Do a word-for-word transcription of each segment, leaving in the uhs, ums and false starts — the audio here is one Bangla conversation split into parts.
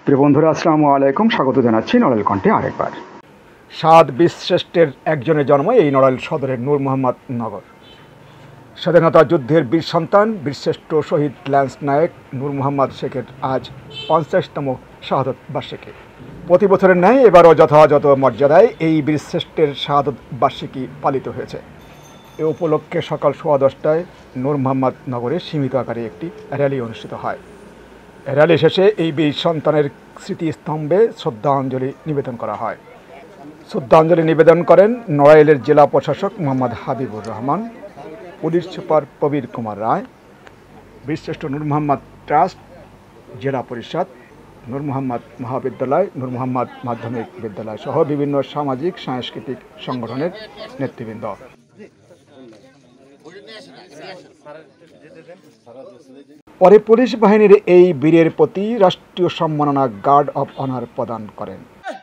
প্রিয় বন্ধুরা, আসসালামু আলাইকুম। স্বাগত জানাচ্ছি নড়াইল কণ্ঠে আরেকবার। সাত বীরশ্রেষ্ঠের একজনের জন্ম এই নড়াইল সদরের নূর মোহাম্মদ নগর। স্বাধীনতা যুদ্ধের বীর সন্তান বীরশ্রেষ্ঠ শহীদ ল্যান্স নায়েক নূর মোহাম্মদ শেখের আজ পঞ্চাশতম শাহাদত বার্ষিকী। প্রতি বছরের ন্যায় এবারও যথাযথ মর্যাদায় এই বীরশ্রেষ্ঠের শাহাদত বার্ষিকী পালিত হয়েছে। এ উপলক্ষে সকাল সোয়া দশটায় নূর মোহাম্মদ নগরে সীমিত আকারে একটি র্যালি অনুষ্ঠিত হয়। র্যালি শেষে এই বীর সন্তানের স্মৃতিস্তম্ভে শ্রদ্ধাঞ্জলি নিবেদন করা হয়। শ্রদ্ধাঞ্জলি নিবেদন করেন নড়াইলের জেলা প্রশাসক মোহাম্মদ হাবিবুর রহমান, পুলিশ সুপার প্রবীর কুমার রায়, বীরশ্রেষ্ঠ নূর মোহাম্মদ ট্রাস্ট, জেলা পরিষদ, নূর মোহাম্মদ মহাবিদ্যালয়, নূর মোহাম্মদ মাধ্যমিক বিদ্যালয় সহ বিভিন্ন সামাজিক সাংস্কৃতিক সংগঠনের নেতৃবৃন্দ। পরে পুলিশ বাহিনীর এই বীরের প্রতি রাষ্ট্রীয় সম্মাননা গার্ড অফ অনার প্রদান করেন।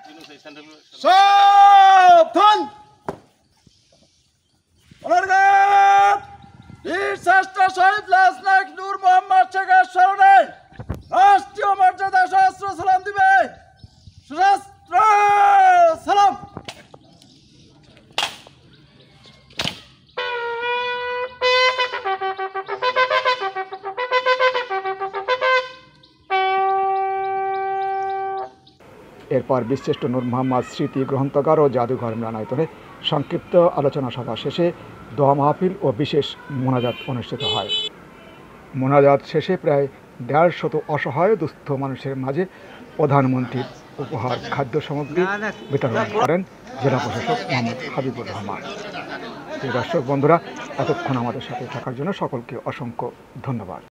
শহীদ ল্যান্স নায়েক নূর মোহাম্মদ শেখের স্মরণে রাষ্ট্রীয় মর্যাদা সহস্র সালাম দিবে। সহস্র সালাম। এরপর বীরশ্রেষ্ঠ নূর মোহাম্মদ স্মৃতি গ্রন্থাগার ও জাদুঘর মিলনায়তনে সংক্ষিপ্ত আলোচনা সভা শেষে দোয়া মাহফিল ও বিশেষ মোনাজাত অনুষ্ঠিত হয়। মোনাজাত শেষে প্রায় দেড় শত অসহায় দুস্থ মানুষের মাঝে প্রধানমন্ত্রীর উপহার খাদ্য সামগ্রী বিতরণ করেন জেলা প্রশাসক মোহাম্মদ হাবিবুর রহমান। দর্শক বন্ধুরা, এতক্ষণ আমাদের সাথে থাকার জন্য সকলকে অসংখ্য ধন্যবাদ।